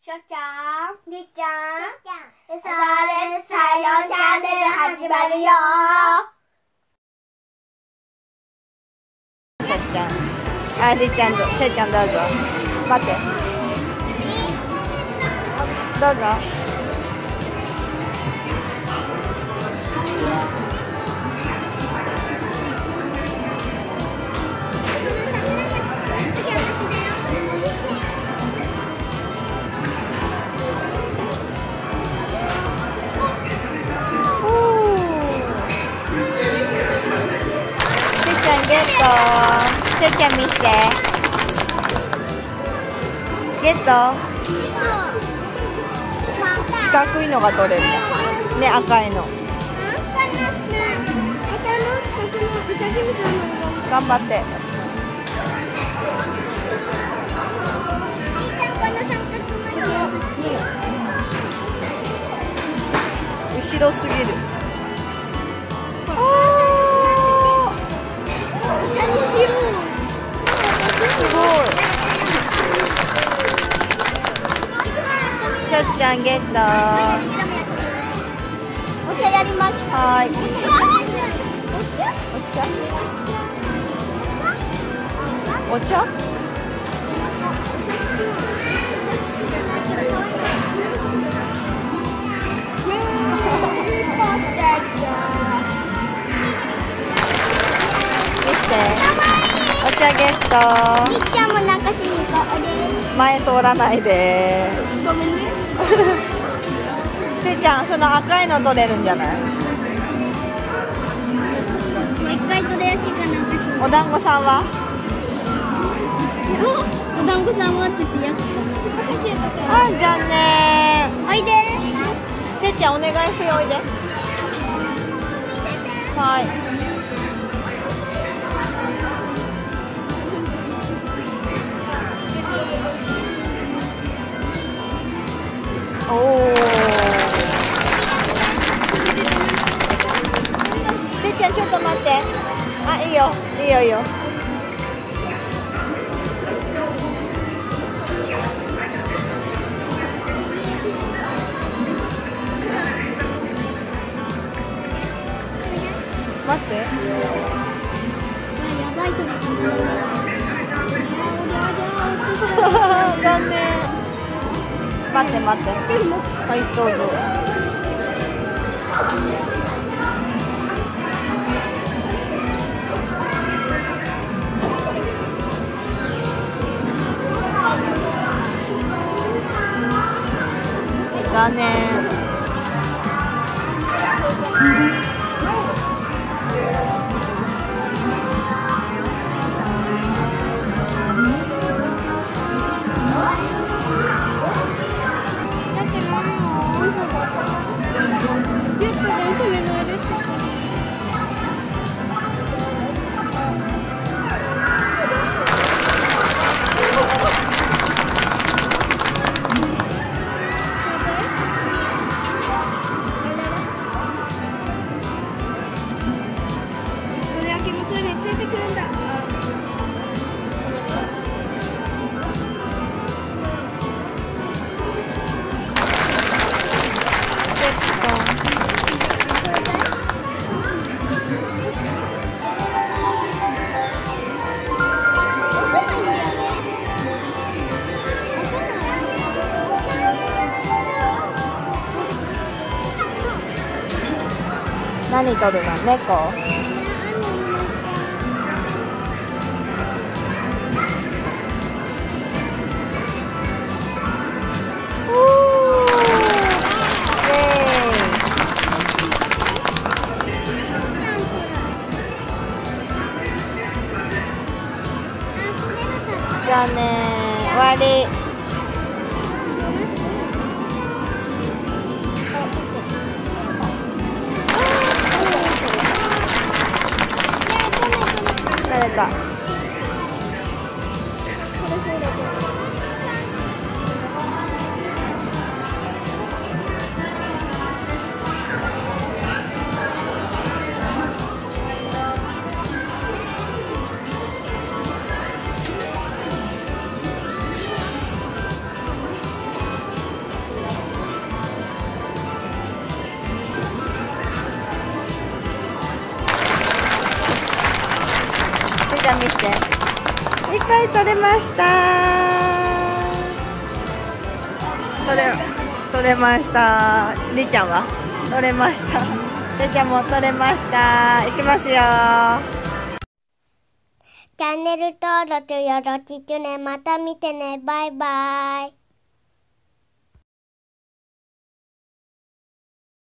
しょちゃん、りっちゃん、SRS 採用チャンネル始まるよ。 しょちゃん、りっちゃんとしょちゃんどうぞ。待って。どうぞ。ゲット。せっちゃん見して。ゲット。四角いのが取れるね、赤いの。頑張って。後ろすぎる。すごい。しょっちゃんゲット。 お茶やります。 はい。お茶？見して。お茶ゲット。 りっちゃんもなんかしに行こう。 前通らないで。 ごめんね。 せいちゃん、その赤いの取れるんじゃない？ もう一回どれ焼きかなんかしに。 お団子さんは？ お団子さんはちょっとやった。 あ、じゃあね。 おいで。 せいちゃんお願いしておいで。はい。おお。せいちゃんちょっと待って。あ、いいよ、いいよいいよ。待って。 やばいと思う。 残念。待って待って。はい、どうぞ。残念。何取るの？猫？じゃあね、終わり。慣れた。 ゃん見して。いっぱい取れました。取れました。りーちゃんは取れました。りーちゃんも取れました。いきますよ。 チャンネル登録よろしくね。また見てね。バイバイ。